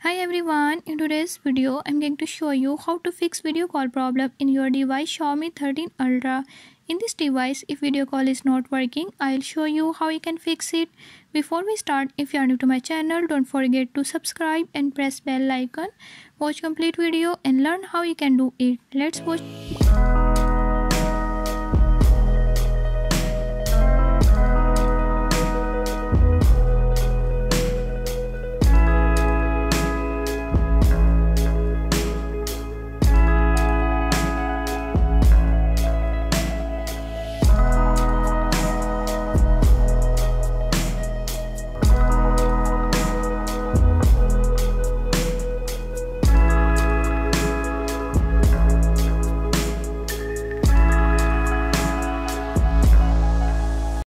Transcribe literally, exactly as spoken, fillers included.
Hi everyone, in today's video I'm going to show you how to fix video call problem in your device Xiaomi thirteen Ultra. In this device, if video call is not working, I'll show you how you can fix it. Before we start, if you are new to my channel, don't forget to subscribe and press bell icon. Watch complete video and learn how you can do it. Let's watch.